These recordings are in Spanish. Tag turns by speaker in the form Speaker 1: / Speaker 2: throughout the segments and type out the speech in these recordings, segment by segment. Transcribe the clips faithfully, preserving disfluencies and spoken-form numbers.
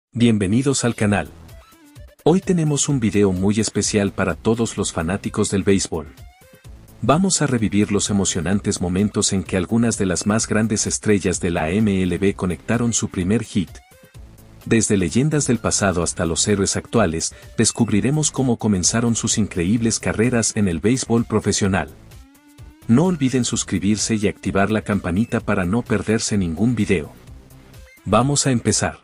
Speaker 1: Bienvenidos al canal. Hoy tenemos un video muy especial para todos los fanáticos del béisbol. Vamos a revivir los emocionantes momentos en que algunas de las más grandes estrellas de la M L B conectaron su primer hit. Desde leyendas del pasado hasta los héroes actuales, descubriremos cómo comenzaron sus increíbles carreras en el béisbol profesional. No olviden suscribirse y activar la campanita para no perderse ningún video. Vamos a empezar.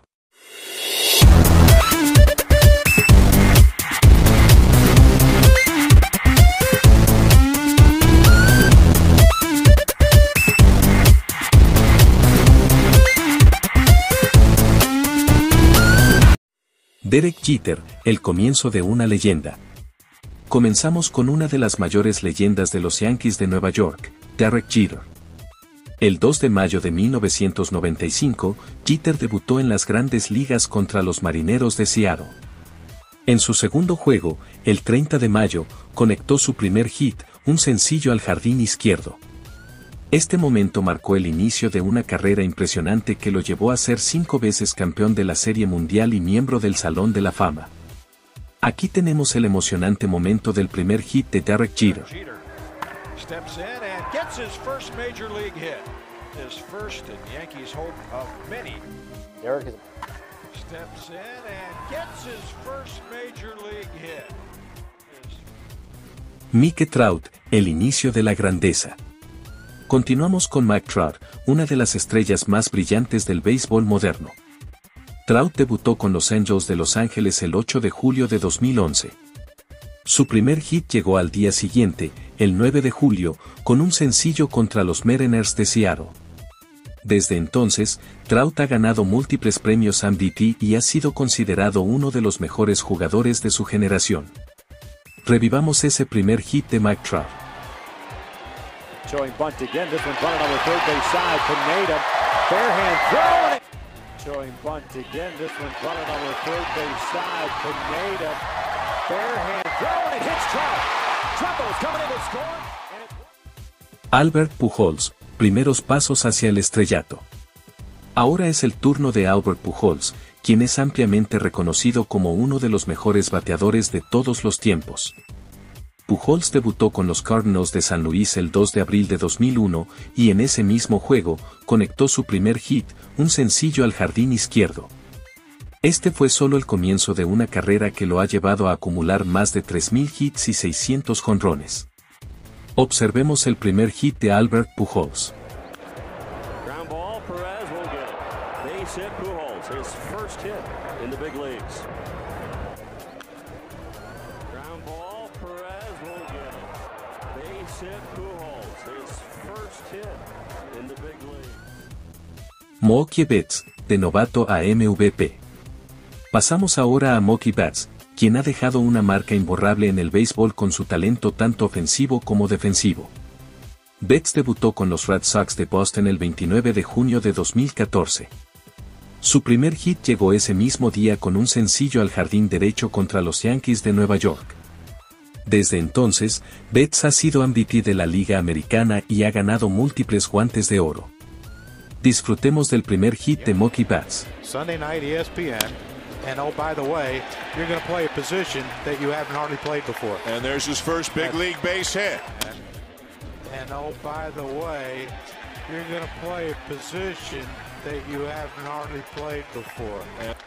Speaker 1: Derek Jeter, el comienzo de una leyenda. Comenzamos con una de las mayores leyendas de los Yankees de Nueva York, Derek Jeter. El dos de mayo de mil novecientos noventa y cinco, Jeter debutó en las Grandes Ligas contra los Marineros de Seattle. En su segundo juego, el treinta de mayo, conectó su primer hit, un sencillo al jardín izquierdo. Este momento marcó el inicio de una carrera impresionante que lo llevó a ser cinco veces campeón de la Serie Mundial y miembro del Salón de la Fama. Aquí tenemos el emocionante momento del primer hit de Derek Jeter.
Speaker 2: Steps in and gets his first major league hit. His first in Yankees hope of many.
Speaker 3: Derek is...
Speaker 2: Steps in and gets his first major league hit. His...
Speaker 1: Mike Trout, el inicio de la grandeza. Continuamos con Mike Trout, una de las estrellas más brillantes del béisbol moderno. Trout debutó con los Angels de Los Ángeles el ocho de julio de dos mil once. Su primer hit llegó al día siguiente, el nueve de julio, con un sencillo contra los Mariners de Seattle. Desde entonces, Trout ha ganado múltiples premios M V P y ha sido considerado uno de los mejores jugadores de su generación. Revivamos ese primer hit de Mike Trout.
Speaker 3: Showing bunt again, this one bunted on the third base side, Pineda, fair hand throw, and it... Showing bunt again, this one bunted on the third base side, Pineda, fair hand throw, and it hits Trout. Trout is coming in to score. And it...
Speaker 1: Albert Pujols, primeros pasos hacia el estrellato. Ahora es el turno de Albert Pujols, quien es ampliamente reconocido como uno de los mejores bateadores de todos los tiempos. Pujols debutó con los Cardinals de San Luis el dos de abril de dos mil uno y en ese mismo juego, conectó su primer hit, un sencillo al jardín izquierdo. Este fue solo el comienzo de una carrera que lo ha llevado a acumular más de tres mil hits y seiscientos jonrones. Observemos el primer hit de Albert Pujols.
Speaker 3: Ground ball, Perez will get it. Base hit, Pujols, his first hit in the big leagues. Ground ball, Perez will get it. Base hit, Pujols, his first hit in the big leagues.
Speaker 1: Mookie Betts, de novato a M V P. Pasamos ahora a Mookie Betts, quien ha dejado una marca imborrable en el béisbol con su talento tanto ofensivo como defensivo. Betts debutó con los Red Sox de Boston el veintinueve de junio de dos mil catorce. Su primer hit llegó ese mismo día con un sencillo al jardín derecho contra los Yankees de Nueva York. Desde entonces, Betts ha sido M V P de la Liga Americana y ha ganado múltiples guantes de oro. Disfrutemos del primer hit de Mookie Betts.
Speaker 2: Sunday night E S P N. And oh, by the way, you're going to play a position that you haven't hardly played before.
Speaker 4: And there's his first big
Speaker 2: and,
Speaker 4: league base hit.
Speaker 2: And, and oh, by the way, you're going to play a position that you haven't hardly played before. And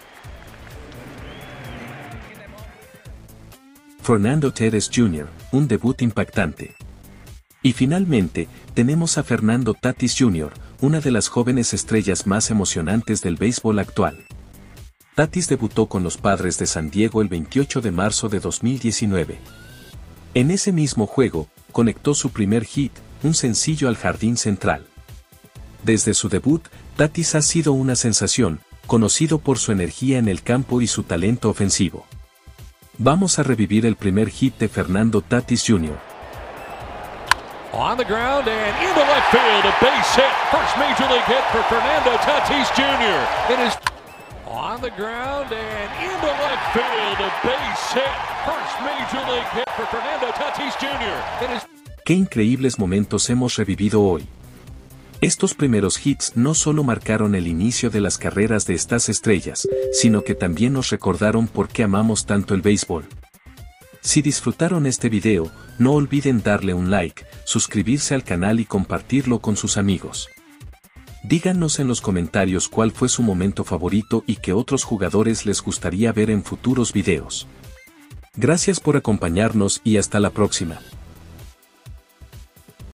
Speaker 1: Fernando Tatis junior, un debut impactante. Y finalmente, tenemos a Fernando Tatis junior, una de las jóvenes estrellas más emocionantes del béisbol actual. Tatis debutó con los Padres de San Diego el veintiocho de marzo de dos mil diecinueve. En ese mismo juego, conectó su primer hit, un sencillo al jardín central. Desde su debut, Tatis ha sido una sensación, conocido por su energía en el campo y su talento ofensivo. Vamos a revivir el primer hit de Fernando Tatis junior
Speaker 5: On the ground and into left field, a base hit, first major league hit for Fernando Tatis junior It is on the ground and into left field, a base hit, first major league hit for Fernando Tatis junior It is...
Speaker 1: ¡Qué increíbles momentos hemos revivido hoy! Estos primeros hits no solo marcaron el inicio de las carreras de estas estrellas, sino que también nos recordaron por qué amamos tanto el béisbol. Si disfrutaron este video, no olviden darle un like, suscribirse al canal y compartirlo con sus amigos. Díganos en los comentarios cuál fue su momento favorito y qué otros jugadores les gustaría ver en futuros videos. Gracias por acompañarnos y hasta la próxima.